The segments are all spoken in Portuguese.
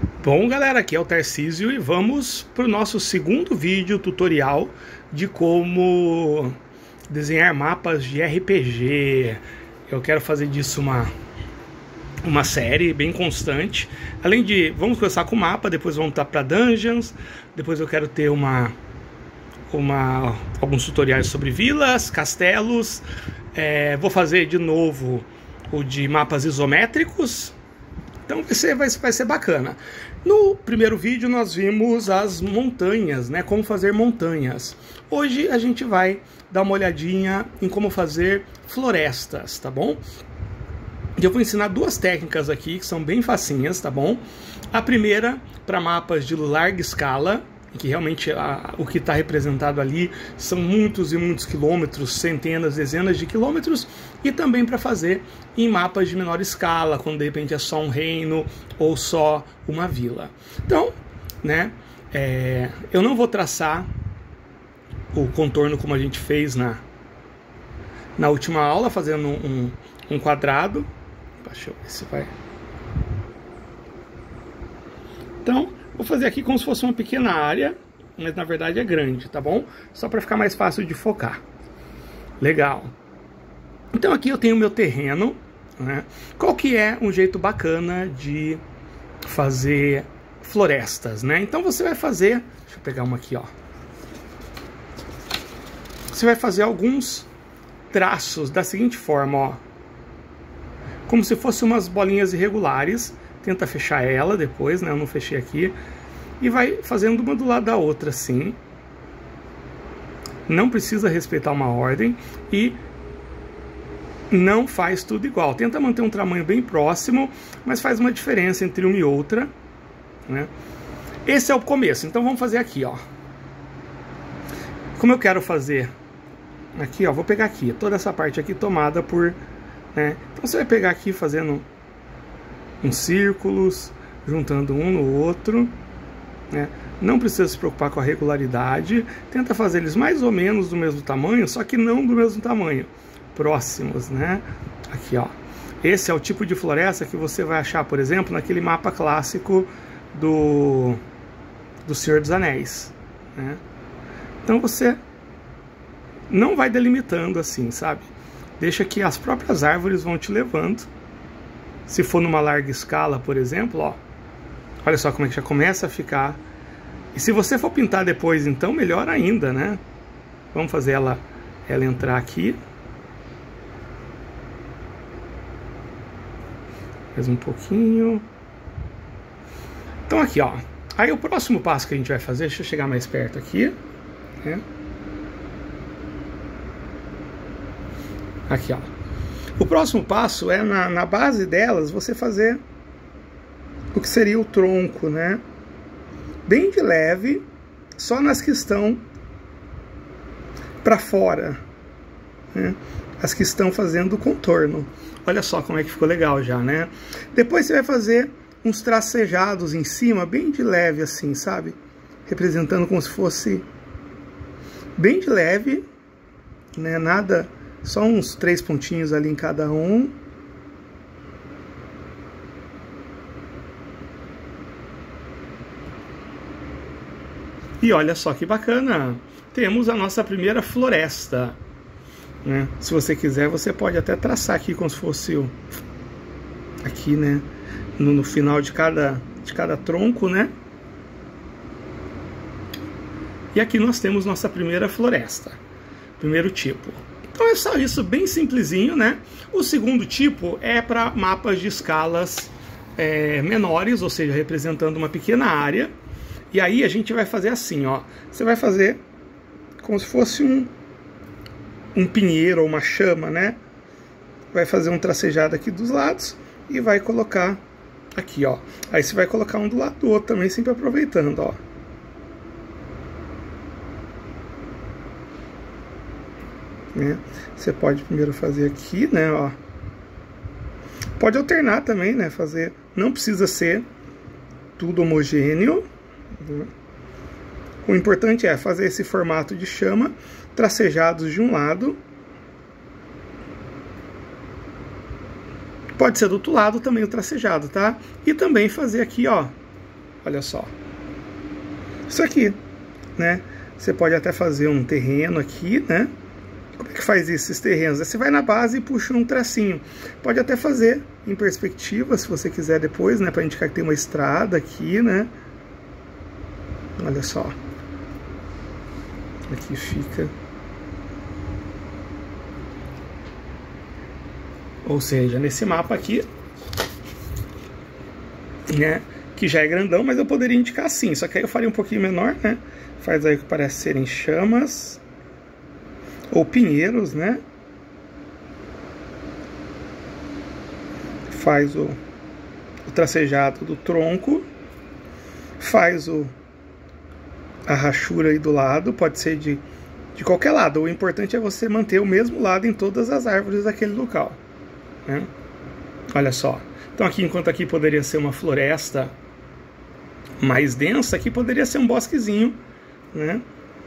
Bom, galera, aqui é o Tarcísio e vamos para o nosso segundo vídeo tutorial de como desenhar mapas de RPG. Eu quero fazer disso uma série bem constante. Além de, vamos começar com o mapa, depois vamos para Dungeons, depois eu quero ter alguns tutoriais sobre vilas, castelos. Vou fazer de novo o de mapas isométricos. Então vai ser bacana. No primeiro vídeo nós vimos as montanhas, né? Como fazer montanhas. Hoje a gente vai dar uma olhadinha em como fazer florestas, tá bom? Eu vou ensinar duas técnicas aqui que são bem facinhas, tá bom? A primeira para mapas de larga escala, em que realmente o que está representado ali são muitos e muitos quilômetros, centenas, dezenas de quilômetros, e também para fazer em mapas de menor escala, quando de repente é só um reino ou só uma vila. Então, né, eu não vou traçar o contorno como a gente fez na última aula, fazendo um quadrado. Deixa eu ver se vai. Então, vou fazer aqui como se fosse uma pequena área, mas na verdade é grande, tá bom? Só para ficar mais fácil de focar. Legal. Então aqui eu tenho o meu terreno, né? Qual que é um jeito bacana de fazer florestas, né? Então você vai fazer, deixa eu pegar uma aqui, ó. Você vai fazer alguns traços da seguinte forma, ó. Como se fossem umas bolinhas irregulares. Tenta fechar ela depois, né? Eu não fechei aqui. E vai fazendo uma do lado da outra, assim. Não precisa respeitar uma ordem. E não faz tudo igual. Tenta manter um tamanho bem próximo, mas faz uma diferença entre uma e outra, né? Esse é o começo. Então vamos fazer aqui, ó. Como eu quero fazer aqui, ó. Vou pegar aqui. Toda essa parte aqui tomada por... né? Então você vai pegar aqui fazendo uns círculos, juntando um no outro, né? Não precisa se preocupar com a regularidade. Tenta fazer eles mais ou menos do mesmo tamanho, só que não do mesmo tamanho, próximos, né? Aqui, ó. Esse é o tipo de floresta que você vai achar, por exemplo, naquele mapa clássico do Senhor dos Anéis, né? Então você não vai delimitando assim, sabe? Deixa que as próprias árvores vão te levando. Se for numa larga escala, por exemplo, ó, olha só como é que já começa a ficar. E se você for pintar depois, então, melhor ainda, né? Vamos fazer ela entrar aqui. Mais um pouquinho. Então aqui, ó. Aí o próximo passo que a gente vai fazer, deixa eu chegar mais perto aqui, né? Aqui, ó. O próximo passo é na base delas você fazer o que seria o tronco, né? Bem de leve, só nas que estão para fora, né? As que estão fazendo o contorno. Olha só como é que ficou legal já, né? Depois você vai fazer uns tracejados em cima, bem de leve assim, sabe? Representando como se fosse bem de leve, né? Nada... Só uns 3 pontinhos ali em cada um. E olha só que bacana. Temos a nossa primeira floresta, né? Se você quiser, você pode até traçar aqui como se fosse aqui, né? No final de cada tronco, né? E aqui nós temos nossa primeira floresta. Primeiro tipo. Então é só isso, bem simplesinho, né? O segundo tipo é para mapas de escalas menores, ou seja, representando uma pequena área. E aí a gente vai fazer assim, ó. Você vai fazer como se fosse um pinheiro ou uma chama, né? Vai fazer um tracejado aqui dos lados e vai colocar aqui, ó. Aí você vai colocar um do lado do outro também, sempre aproveitando, ó. Né? Você pode primeiro fazer aqui, né, ó. Pode alternar também, né, fazer, não precisa ser tudo homogêneo. O importante é fazer esse formato de chama, tracejados de um lado. Pode ser do outro lado também o tracejado, tá? E também fazer aqui, ó, olha só. Isso aqui, né? Você pode até fazer um terreno aqui, né? Como é que faz isso, esses terrenos? Você vai na base e puxa um tracinho. Pode até fazer em perspectiva, se você quiser depois, né? Para indicar que tem uma estrada aqui, né? Olha só. Aqui fica. Ou seja, nesse mapa aqui, né? Que já é grandão, mas eu poderia indicar assim. Só que aí eu faria um pouquinho menor, né? Faz aí o que parece serem chamas. Ou pinheiros, né? Faz o tracejado do tronco. Faz a rachura aí do lado. Pode ser de qualquer lado. O importante é você manter o mesmo lado em todas as árvores daquele local, né? Olha só. Então aqui, enquanto aqui poderia ser uma floresta mais densa, aqui poderia ser um bosquezinho, né?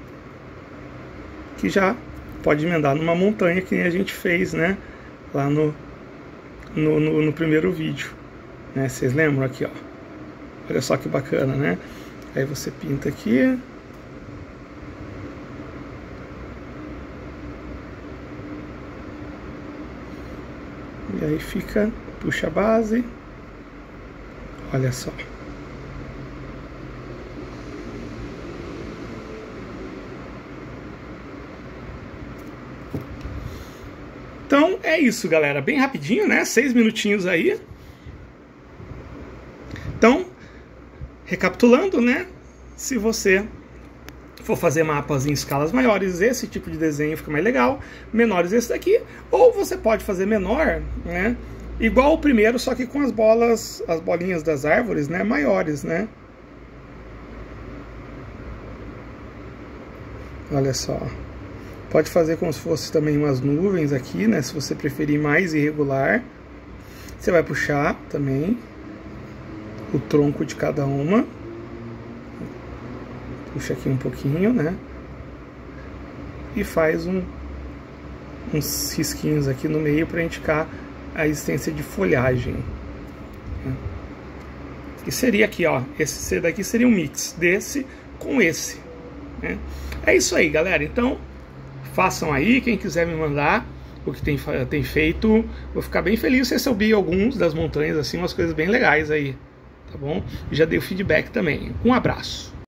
Que já pode emendar numa montanha, que nem a gente fez, né? Lá no primeiro vídeo, né? Vocês lembram aqui, ó? Olha só que bacana, né? Aí você pinta aqui. E aí fica, puxa a base. Olha só. Então é isso, galera. Bem rapidinho, né? 6 minutinhos aí. Então, recapitulando, né? Se você for fazer mapas em escalas maiores, esse tipo de desenho fica mais legal. Menores esse daqui. Ou você pode fazer menor, né? Igual o primeiro, só que com as bolinhas das árvores, né? Maiores, né? Olha só. Pode fazer como se fosse também umas nuvens aqui, né? Se você preferir mais irregular. Você vai puxar também o tronco de cada uma. Puxa aqui um pouquinho, né? E faz uns risquinhos aqui no meio para indicar a existência de folhagem. E seria aqui, ó. Esse daqui seria um mix desse com esse, né? É isso aí, galera. Então, façam aí, quem quiser me mandar o que tem feito, vou ficar bem feliz se receber alguns das montanhas, assim, umas coisas bem legais aí, tá bom? Já dei o feedback também. Um abraço.